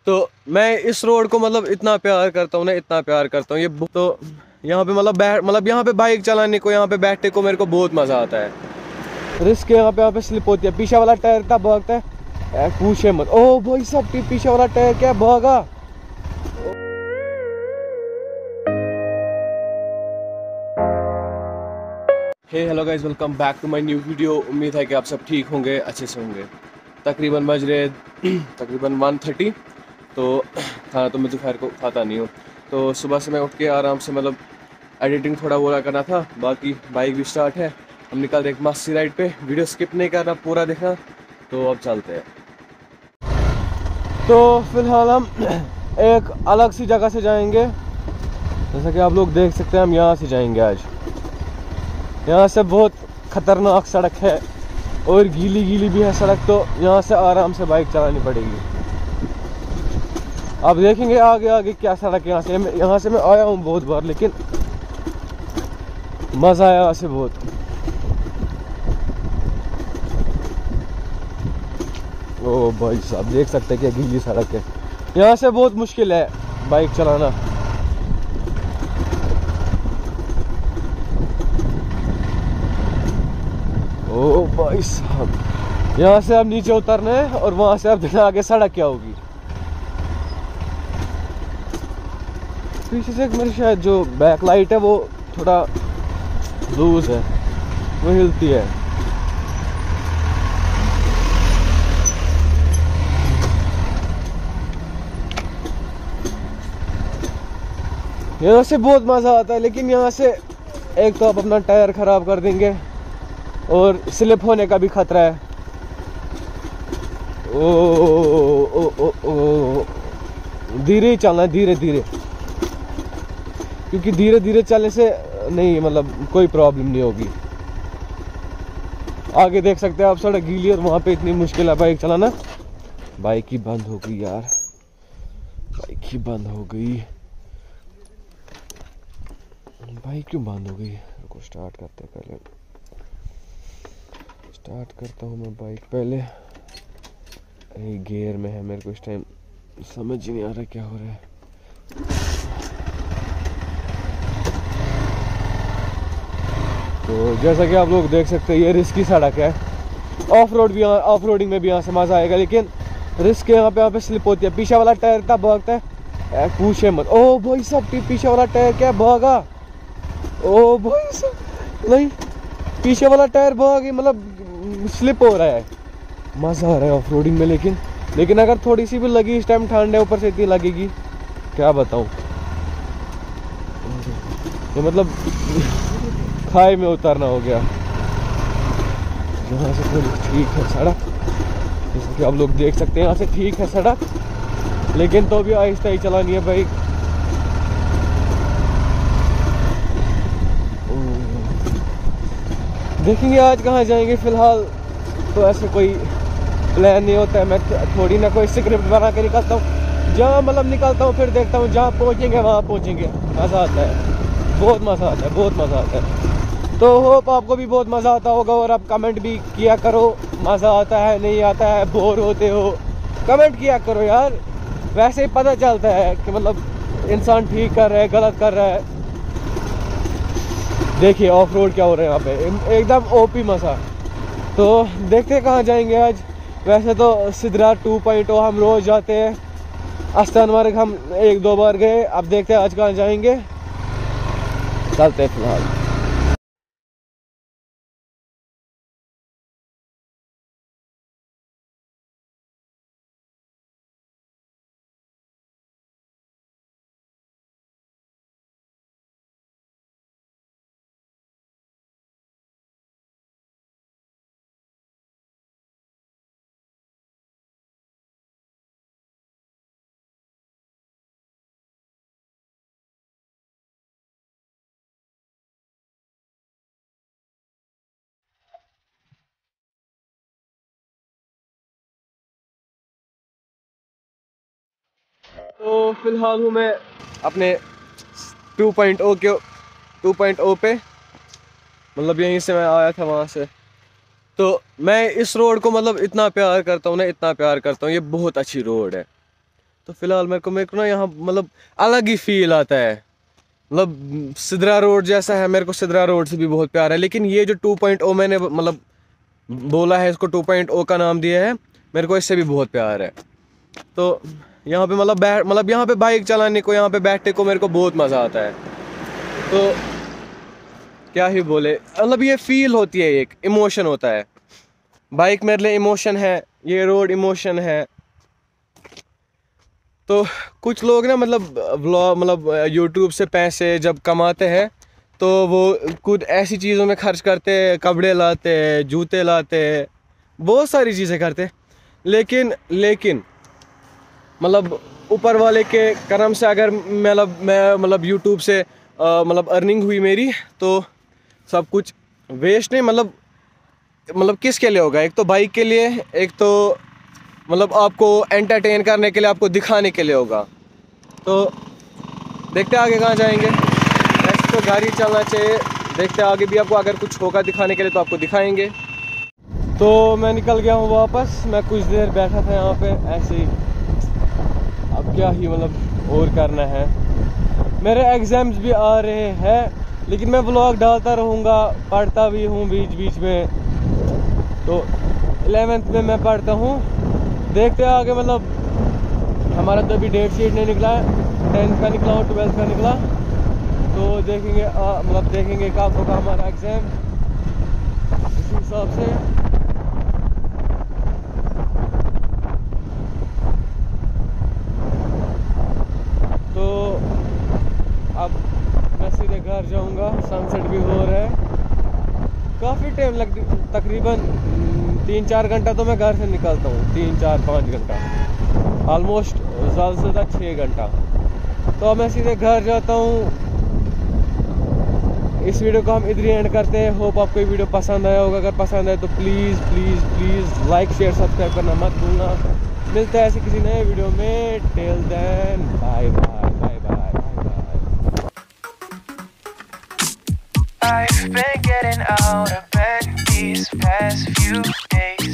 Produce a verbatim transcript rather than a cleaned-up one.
तो मैं इस रोड को मतलब इतना प्यार करता हूँ ना, इतना प्यार करता हूँ। ये तो यहाँ पे मतलब बैठ मतलब यहाँ पे बाइक चलाने को, यहाँ पे बैठने को मेरे को बहुत मज़ा आता है। रिस्क यहाँ पे यहाँ पे स्लिप होती है। पीछे वाला टायर इतना भागता है, पूछे मत। ओ भाई सब पीछे वाला टायर क्या भागा। Hey hello guys, welcome back to my new video. उम्मीद है कि आप सब ठीक होंगे, अच्छे से होंगे। तकरीबन बज रहे तकरीबन वन थर्टी। तो खाना तो मैं दोपहर को खाता नहीं हूँ, तो सुबह से मैं उठ के आराम से मतलब एडिटिंग थोड़ा बोला करना था। बाकी बाइक भी स्टार्ट है, हम निकल रहे एक मस्त सी राइड पे। वीडियो स्किप नहीं करना, पूरा देखना। तो अब चलते हैं। तो फिलहाल हम एक अलग सी जगह से जाएंगे। जैसा कि आप लोग देख सकते हैं, हम यहाँ से जाएंगे आज। यहाँ से बहुत ख़तरनाक सड़क है और गीली गीली भी है सड़क, तो यहाँ से आराम से बाइक चलानी पड़ेगी। आप देखेंगे आगे आगे क्या सड़क। यहाँ से यहाँ से मैं आया हूँ बहुत बार, लेकिन मज़ा आया यहाँ से बहुत। ओ भाई साहब देख सकते हैं कि गीली सड़क है। यहाँ से बहुत मुश्किल है बाइक चलाना। ओ भाई साहब, यहाँ से अब नीचे उतरना है और वहाँ से अब देखना आगे सड़क क्या होगी। पीछे से मेरी शायद जो बैक लाइट है वो थोड़ा लूज है, वो हिलती है। यहाँ से बहुत मज़ा आता है, लेकिन यहाँ से एक तो आप अपना टायर ख़राब कर देंगे और स्लिप होने का भी खतरा है। ओ ओ ओ ओ धीरे ही चलना है, धीरे धीरे, क्योंकि धीरे धीरे चलने से नहीं मतलब कोई प्रॉब्लम नहीं होगी। आगे देख सकते हैं आप सड़क गीली और वहाँ पे इतनी मुश्किल है बाइक चलाना। बाइक ही बंद हो गई यार, बाइक ही बंद हो गई। बाइक क्यों बंद हो गई? रुको स्टार्ट करते हैं पहले। स्टार्ट करता हूँ मैं बाइक पहले। अरे गियर में है, मेरे को इस टाइम समझ ही नहीं आ रहा क्या हो रहा है। तो जैसा कि आप लोग देख सकते हैं, ये रिस्की सड़क है। ऑफ रोड भी ऑफ रोडिंग में भी यहाँ से मज़ा आएगा, लेकिन रिस्क यहाँ पे यहाँ पे स्लिप होती है। पीछे वाला टायर इतना भागता है, पूछे मत। ओ भाई सब पीछे वाला टायर क्या भागा। ओ भाई सब नहीं, पीछे वाला टायर भाग मतलब स्लिप हो रहा है। मज़ा आ रहा है ऑफ रोडिंग में, लेकिन लेकिन अगर थोड़ी सी भी लगी, इस टाइम ठंड है, ऊपर से इतनी लगेगी क्या बताऊँ। ये मतलब खाई में उतरना हो गया। यहाँ से थोड़ी ठीक है सड़क, जैसे कि आप लोग देख सकते हैं। यहाँ से ठीक है सड़क, लेकिन तो भी आहिस्ता ही चलानी है बाइक। देखेंगे आज कहाँ जाएंगे। फिलहाल तो ऐसे कोई प्लान नहीं होता है। मैं थोड़ी ना कोई स्क्रिप्ट बना के निकलता हूँ। जहाँ मतलब निकलता हूँ फिर देखता हूँ, जहाँ पहुँचेंगे वहाँ पहुँचेंगे। मज़ा आता है, बहुत मज़ा आता है, बहुत मज़ा आता है। तो होप आपको भी बहुत मज़ा आता होगा, और आप कमेंट भी किया करो मज़ा आता है नहीं आता है, बोर होते हो, कमेंट किया करो यार। वैसे ही पता चलता है कि मतलब इंसान ठीक कर रहा है गलत कर रहा है। देखिए ऑफ रोड क्या हो रहा है यहाँ पे, एकदम ओपी मज़ा। तो देखते हैं कहाँ जाएंगे आज। वैसे तो सिद्धरा टू पॉइंट ओ हम रोज़ जाते हैं, अस्तनवर्ग हम एक दो बार गए। अब देखते हैं आज कहाँ जाएंगे, चलते हैं फिलहाल। तो फिलहाल हूँ मैं अपने टू पॉइंट ओ के टू पॉइंट ओ पे, मतलब यहीं से मैं आया था वहाँ से। तो मैं इस रोड को मतलब इतना प्यार करता हूँ ना, इतना प्यार करता हूँ। ये बहुत अच्छी रोड है, तो फिलहाल मेरे को मेरे को ना यहाँ मतलब अलग ही फील आता है, मतलब सिद्रा रोड जैसा है। मेरे को सिद्रा रोड से भी बहुत प्यार है, लेकिन ये जो टू पॉइंट ओ मैंने मतलब बोला है, इसको टू पॉइंट ओ का नाम दिया है, मेरे को इससे भी बहुत प्यार है। तो यहाँ पे मतलब बैठ मतलब यहाँ पे बाइक चलाने को, यहाँ पे बैठने को मेरे को बहुत मज़ा आता है। तो क्या ही बोले, मतलब ये फील होती है, एक इमोशन होता है। बाइक मेरे लिए इमोशन है, ये रोड इमोशन है। तो कुछ लोग ना मतलब व्लॉग मतलब यूट्यूब से पैसे जब कमाते हैं तो वो खुद ऐसी चीज़ों में खर्च करते हैं, कपड़े लाते हैं, जूते लाते हैं, बहुत सारी चीज़ें करते हैं। लेकिन लेकिन मतलब ऊपर वाले के करम से अगर मतलब मैं मतलब यूट्यूब से मतलब अर्निंग हुई मेरी, तो सब कुछ वेस्ट नहीं, मतलब मतलब किसके लिए होगा? एक तो बाइक के लिए, एक तो मतलब आपको एंटरटेन करने के लिए, आपको दिखाने के लिए होगा। तो देखते आगे कहाँ जाएंगे। नेक्स्ट तो गाड़ी चलना चाहिए, देखते आगे भी आपको अगर कुछ होगा दिखाने के लिए तो आपको दिखाएंगे। तो मैं निकल गया हूँ वापस। मैं कुछ देर बैठा था यहाँ पे ऐसे ही, अब क्या ही मतलब और करना है। मेरे एग्ज़ाम्स भी आ रहे हैं, लेकिन मैं व्लॉग डालता रहूँगा, पढ़ता भी हूँ बीच बीच में। तो इलेवेंथ में मैं पढ़ता हूँ, देखते हैं आगे। मतलब हमारा तो अभी डेट शीट नहीं निकला है, टेंथ का निकला और ट्वेल्थ का निकला, तो देखेंगे मतलब देखेंगे कब होगा हमारा एग्ज़ाम, इसी हिसाब से। तो अब मैं सीधे घर जाऊंगा, सनसेट भी हो रहा है। काफ़ी टाइम लग, तकरीबन तीन चार घंटा तो मैं घर से निकलता हूँ, तीन चार पाँच घंटा, ऑलमोस्ट ज़्यादा से ज़्यादा छः घंटा। तो अब मैं सीधे घर जाता हूँ। इस वीडियो को हम इधर ही एंड करते हैं। होप आपको ये वीडियो पसंद आया होगा। अगर पसंद आए तो please please please like share subscribe करना मत भूलना। मिलते हैं ऐसे किसी नए वीडियो में। Till then bye bye bye bye bye. I've been getting out of bed these past few days.